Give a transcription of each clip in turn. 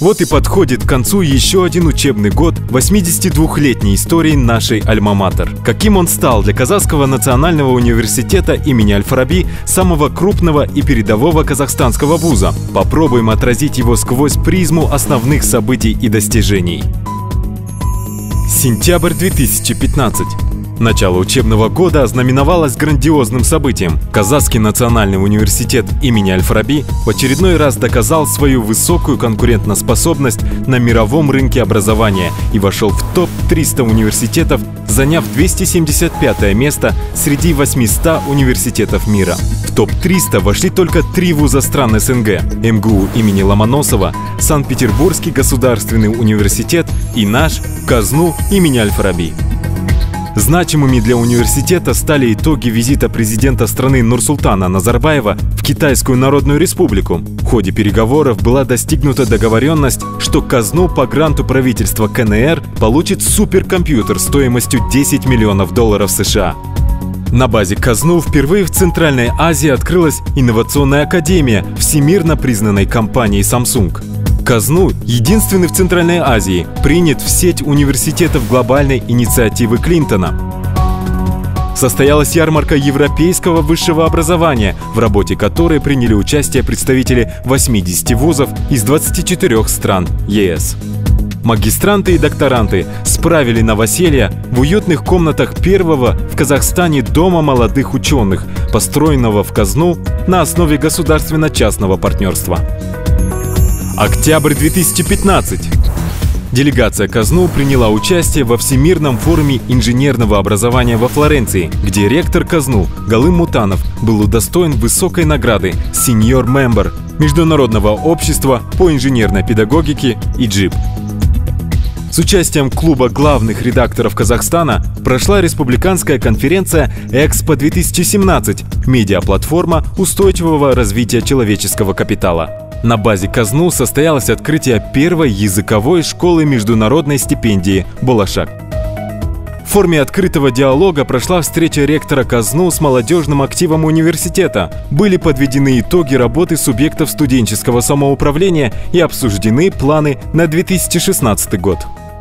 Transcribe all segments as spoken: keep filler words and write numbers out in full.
Вот и подходит к концу еще один учебный год восьмидесятидвухлетней истории нашей Альма-Матер. Каким он стал для Казахского национального университета имени Аль-Фараби, самого крупного и передового казахстанского вуза? Попробуем отразить его сквозь призму основных событий и достижений. Сентябрь две тысячи пятнадцатый. Начало учебного года ознаменовалось грандиозным событием. Казахский национальный университет имени Аль-Фараби в очередной раз доказал свою высокую конкурентоспособность на мировом рынке образования и вошел в топ триста университетов, заняв двести семьдесят пятое место среди восьмисот университетов мира. В топ триста вошли только три вуза стран СНГ – эм гэ у имени Ломоносова, Санкт-Петербургский государственный университет и наш КАЗНУ имени Аль-Фараби. Значимыми для университета стали итоги визита президента страны Нурсултана Назарбаева в Китайскую Народную Республику. В ходе переговоров была достигнута договоренность, что КАЗНУ по гранту правительства ка эн эр получит суперкомпьютер стоимостью десять миллионов долларов США. На базе КАЗНУ впервые в Центральной Азии открылась инновационная академия всемирно признанной компанией Samsung. КАЗНУ, единственный в Центральной Азии, принят в сеть университетов глобальной инициативы Клинтона. Состоялась ярмарка европейского высшего образования, в работе которой приняли участие представители восьмидесяти вузов из двадцати четырёх стран е эс. Магистранты и докторанты справили новоселье в уютных комнатах первого в Казахстане Дома молодых ученых, построенного в КАЗНУ на основе государственно-частного партнерства. Октябрь две тысячи пятнадцатый. Делегация КАЗНУ приняла участие во Всемирном форуме инженерного образования во Флоренции, где ректор КАЗНУ Галым Мутанов был удостоен высокой награды «Senior Member» Международного общества по инженерной педагогике и джип. С участием клуба главных редакторов Казахстана прошла республиканская конференция «Экспо две тысячи семнадцать» – медиаплатформа устойчивого развития человеческого капитала. На базе КАЗНУ состоялось открытие первой языковой школы международной стипендии «Болашак». В форме открытого диалога прошла встреча ректора КАЗНУ с молодежным активом университета. Были подведены итоги работы субъектов студенческого самоуправления и обсуждены планы на две тысячи шестнадцатый год.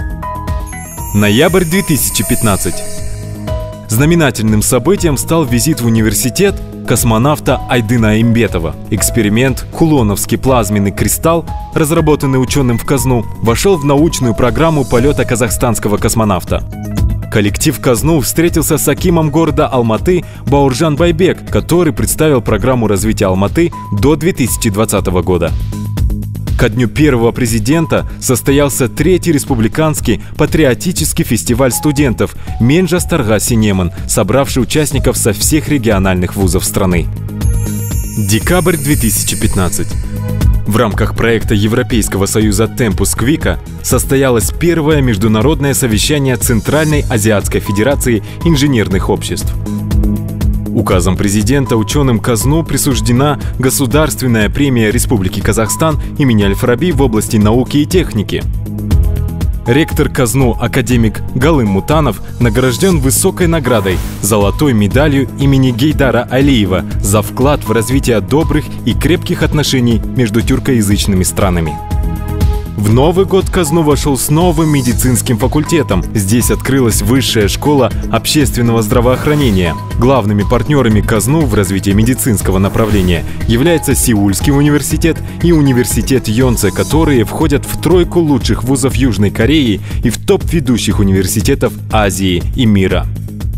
Ноябрь две тысячи пятнадцатый. Знаменательным событием стал визит в университет космонавта Айдына Аймбетова. Эксперимент «Кулоновский плазменный кристалл», разработанный ученым в КАЗНУ, вошел в научную программу полета казахстанского космонавта. Коллектив КАЗНУ встретился с акимом города Алматы Бауржан Байбек, который представил программу развития Алматы до две тысячи двадцатого года. Ко дню первого президента состоялся третий республиканский патриотический фестиваль студентов «Менжастарга-Синеман», собравший участников со всех региональных вузов страны. Декабрь две тысячи пятнадцатый. В рамках проекта Европейского союза Темпус Квика состоялось первое международное совещание Центральной Азиатской Федерации инженерных обществ. Указом президента ученым КАЗНУ присуждена Государственная премия Республики Казахстан имени Аль-Фараби в области науки и техники. Ректор КАЗНУ академик Галым Мутанов награжден высокой наградой золотой медалью имени Гейдара Алиева за вклад в развитие добрых и крепких отношений между тюркоязычными странами. В Новый год КАЗНУ вошел с новым медицинским факультетом. Здесь открылась Высшая школа общественного здравоохранения. Главными партнерами КАЗНУ в развитии медицинского направления являются Сеульский университет и университет Йонсе, которые входят в тройку лучших вузов Южной Кореи и в топ ведущих университетов Азии и мира.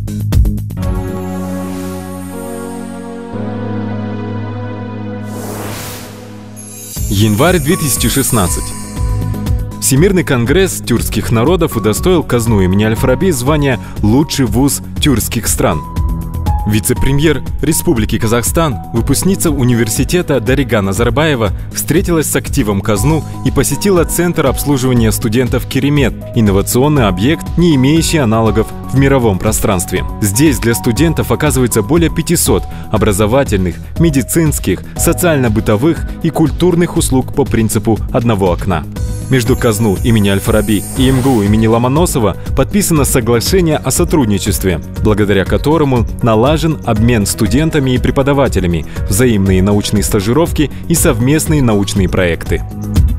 Январь две тысячи шестнадцатый. Всемирный конгресс тюркских народов удостоил КАЗНУ имени Аль-Фараби звания «Лучший вуз тюркских стран». Вице-премьер Республики Казахстан, выпускница университета Дарига Назарбаева, встретилась с активом КАЗНУ и посетила Центр обслуживания студентов «Керемет» – инновационный объект, не имеющий аналогов в мировом пространстве. Здесь для студентов оказывается более пятисот образовательных, медицинских, социально-бытовых и культурных услуг по принципу одного окна. Между КАЗНУ имени Аль-Фараби и эм гэ у имени Ломоносова подписано соглашение о сотрудничестве, благодаря которому налажен обмен студентами и преподавателями, взаимные научные стажировки и совместные научные проекты.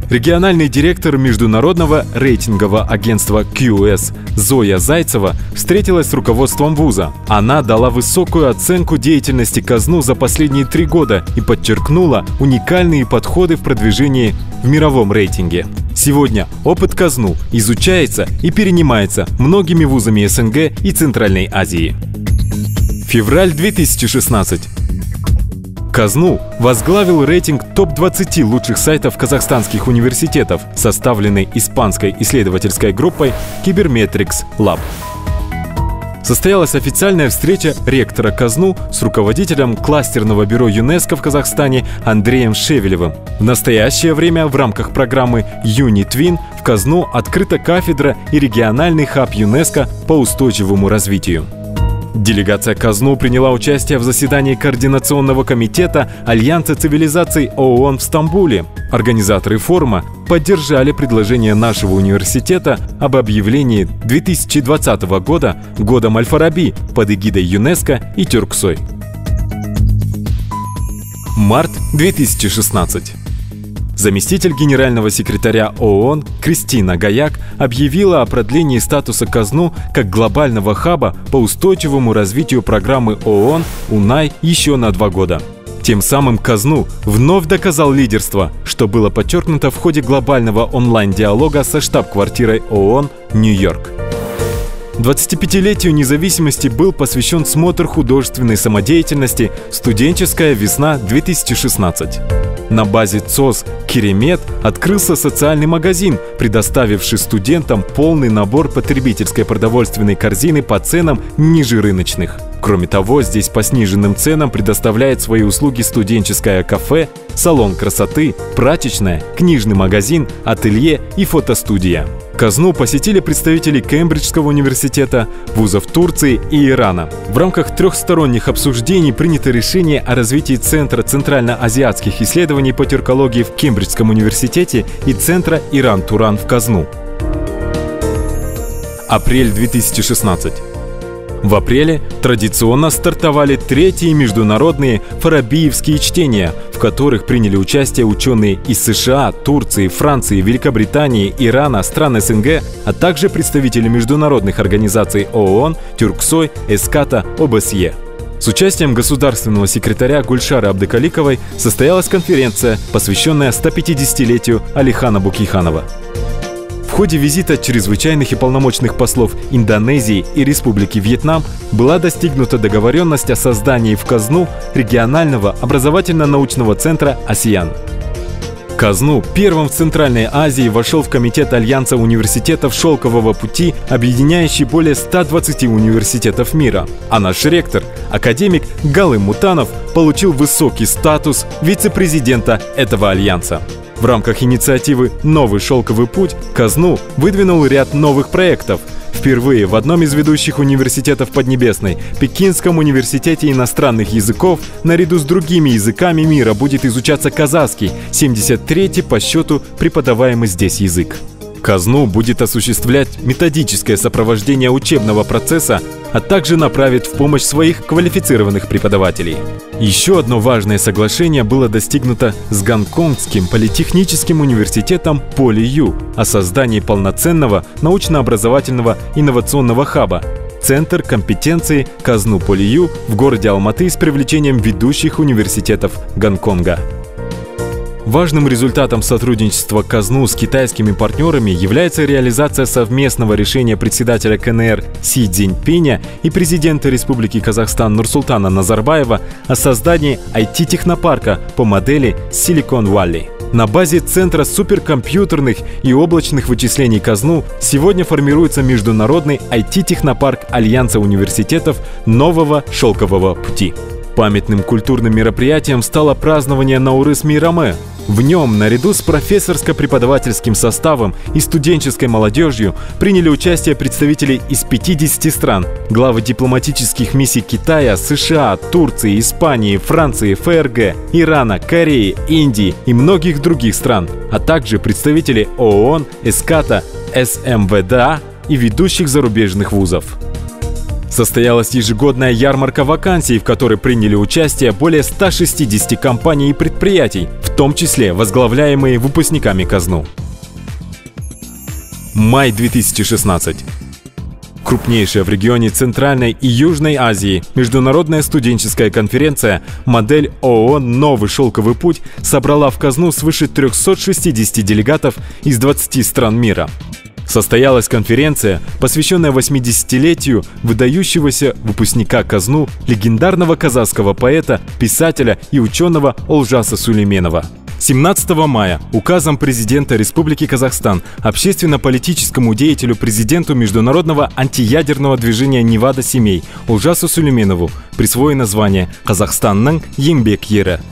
Региональный директор международного рейтингового агентства кью эс Зоя Зайцева встретилась с руководством вуза. Она дала высокую оценку деятельности КАЗНУ за последние три года и подчеркнула уникальные подходы в продвижении в мировом рейтинге. Сегодня опыт КАЗНУ изучается и перенимается многими вузами эс эн гэ и Центральной Азии. Февраль две тысячи шестнадцатый. КАЗНУ возглавил рейтинг топ двадцати лучших сайтов казахстанских университетов, составленный испанской исследовательской группой Cybermetrics Lab. Состоялась официальная встреча ректора КАЗНУ с руководителем кластерного бюро ЮНЕСКО в Казахстане Андреем Шевелевым. В настоящее время в рамках программы «Юнитвин» в КАЗНУ открыта кафедра и региональный хаб ЮНЕСКО по устойчивому развитию. Делегация КАЗНУ приняла участие в заседании Координационного комитета Альянса цивилизаций ООН в Стамбуле. Организаторы форума поддержали предложение нашего университета об объявлении две тысячи двадцатого года Годом Аль-Фараби под эгидой ЮНЕСКО и Тюрксой. Март две тысячи шестнадцатый. Заместитель генерального секретаря ООН Кристина Гаяк объявила о продлении статуса КАЗНУ как глобального хаба по устойчивому развитию программы ООН УНАЙ еще на два года. Тем самым КАЗНУ вновь доказал лидерство, что было подчеркнуто в ходе глобального онлайн-диалога со штаб-квартирой ООН Нью-Йорк. двадцатипятилетию независимости был посвящен смотр художественной самодеятельности «Студенческая весна-две тысячи шестнадцать». На базе ЦОС «Керемет» открылся социальный магазин, предоставивший студентам полный набор потребительской продовольственной корзины по ценам ниже рыночных. Кроме того, здесь по сниженным ценам предоставляет свои услуги студенческое кафе, салон красоты, прачечная, книжный магазин, ателье и фотостудия. КАЗНУ посетили представители Кембриджского университета, вузов Турции и Ирана. В рамках трехсторонних обсуждений принято решение о развитии Центра центрально-азиатских исследований по тюркологии в Кембриджском университете и Центра Иран-Туран в КАЗНУ. Апрель две тысячи шестнадцатый. В апреле традиционно стартовали третьи международные фарабиевские чтения, в которых приняли участие ученые из США, Турции, Франции, Великобритании, Ирана, стран эс эн гэ, а также представители международных организаций ООН, Тюрксой, Эската, о бэ эс е. С участием государственного секретаря Гульшары Абдыкаликовой состоялась конференция, посвященная стопятидесятилетию Алихана Букейханова. В ходе визита чрезвычайных и полномочных послов Индонезии и Республики Вьетнам была достигнута договоренность о создании в КАЗНУ регионального образовательно-научного центра «Асиян». КАЗНУ первым в Центральной Азии вошел в комитет Альянса университетов Шелкового пути, объединяющий более ста двадцати университетов мира. А наш ректор, академик Галым Мутанов, получил высокий статус вице-президента этого альянса. В рамках инициативы «Новый шелковый путь» КАЗНУ выдвинул ряд новых проектов. Впервые в одном из ведущих университетов Поднебесной, Пекинском университете иностранных языков, наряду с другими языками мира будет изучаться казахский, семьдесят третий по счету преподаваемый здесь язык. КАЗНУ будет осуществлять методическое сопровождение учебного процесса, а также направит в помощь своих квалифицированных преподавателей. Еще одно важное соглашение было достигнуто с Гонконгским политехническим университетом Поли-Ю о создании полноценного научно-образовательного инновационного хаба «Центр компетенции КАЗНУ Поли-Ю» в городе Алматы с привлечением ведущих университетов Гонконга. Важным результатом сотрудничества КАЗНУ с китайскими партнерами является реализация совместного решения председателя ка эн эр Си Цзиньпиня и президента Республики Казахстан Нурсултана Назарбаева о создании ай ти-технопарка по модели Silicon Valley. На базе Центра суперкомпьютерных и облачных вычислений КАЗНУ сегодня формируется международный ай ти-технопарк Альянса университетов Нового шелкового пути. Памятным культурным мероприятием стало празднование Наурыз Мейраме. В нем, наряду с профессорско-преподавательским составом и студенческой молодежью, приняли участие представители из пятидесяти стран, главы дипломатических миссий Китая, США, Турции, Испании, Франции, эф эр гэ, Ирана, Кореи, Индии и многих других стран, а также представители ООН, Эската, эс эм вэ дэ а и ведущих зарубежных вузов. Состоялась ежегодная ярмарка вакансий, в которой приняли участие более ста шестидесяти компаний и предприятий, в том числе возглавляемые выпускниками КАЗНУ. Май две тысячи шестнадцать. Крупнейшая в регионе Центральной и Южной Азии международная студенческая конференция «Модель ООО «Новый шелковый путь» собрала в КАЗНУ свыше трёхсот шестидесяти делегатов из двадцати стран мира. Состоялась конференция, посвященная восьмидесятилетию выдающегося выпускника КАЗНУ, легендарного казахского поэта, писателя и ученого Олжаса Сулейменова. семнадцатого мая указом президента Республики Казахстан общественно-политическому деятелю, президенту международного антиядерного движения «Невада семей» Олжасу Сулейменову присвоено звание «Казахстанның еңбек ері».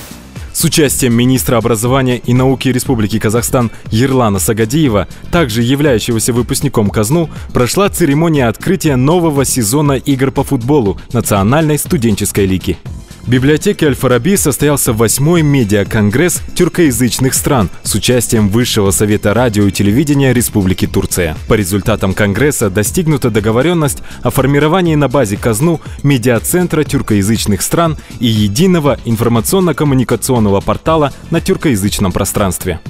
С участием министра образования и науки Республики Казахстан Ерлана Сагадиева, также являющегося выпускником КАЗНУ, прошла церемония открытия нового сезона игр по футболу Национальной студенческой лиги. В библиотеке Аль-Фараби состоялся восьмой медиа-конгресс тюркоязычных стран с участием Высшего совета радио и телевидения Республики Турция. По результатам конгресса достигнута договоренность о формировании на базе КАЗНУ медиа-центра тюркоязычных стран и единого информационно-коммуникационного портала на тюркоязычном пространстве.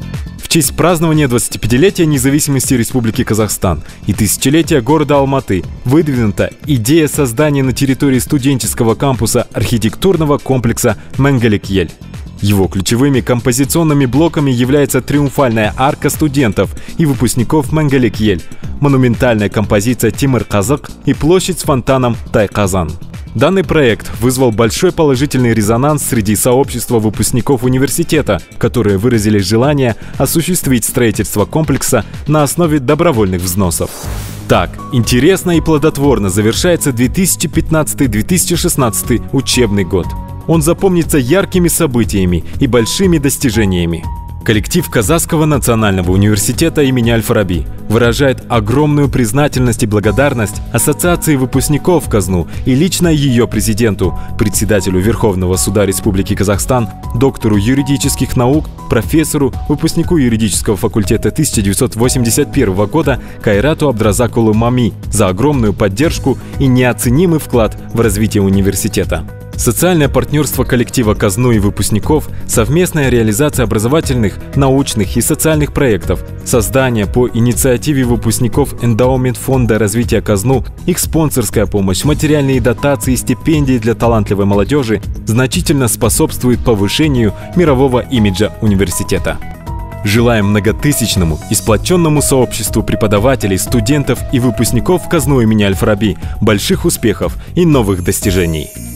В честь празднования двадцатипятилетия независимости Республики Казахстан и тысячелетия города Алматы выдвинута идея создания на территории студенческого кампуса архитектурного комплекса «Мәңгілік-ел». Его ключевыми композиционными блоками является триумфальная арка студентов и выпускников «Мәңгілік-ел», монументальная композиция «Темір-Қазық» и площадь с фонтаном «Тай-Казан». Данный проект вызвал большой положительный резонанс среди сообщества выпускников университета, которые выразили желание осуществить строительство комплекса на основе добровольных взносов. Так, интересно и плодотворно завершается две тысячи пятнадцатый — две тысячи шестнадцатый учебный год. Он запомнится яркими событиями и большими достижениями. Коллектив Казахского национального университета имени Аль-Фараби выражает огромную признательность и благодарность Ассоциации выпускников КАЗНУ и лично ее президенту, председателю Верховного суда Республики Казахстан, доктору юридических наук, профессору, выпускнику юридического факультета тысяча девятьсот восемьдесят первого года Кайрату Абдразакулу Мами за огромную поддержку и неоценимый вклад в развитие университета. Социальное партнерство коллектива КАЗНУ и выпускников, совместная реализация образовательных, научных и социальных проектов, создание по инициативе выпускников эндаумент фонда развития КАЗНУ, их спонсорская помощь, материальные дотации и стипендии для талантливой молодежи значительно способствует повышению мирового имиджа университета. Желаем многотысячному и сплоченному сообществу преподавателей, студентов и выпускников КАЗНУ имени Аль-Фараби больших успехов и новых достижений.